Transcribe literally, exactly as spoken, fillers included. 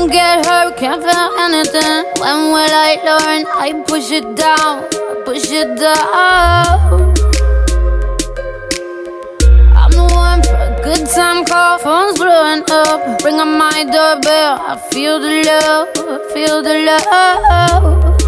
Don't get hurt, can't feel anything. When will I learn? I push it down, I push it down. I'm the one for a good time call. Phone's blowing up, ring on my doorbell. I feel the love, I feel the love.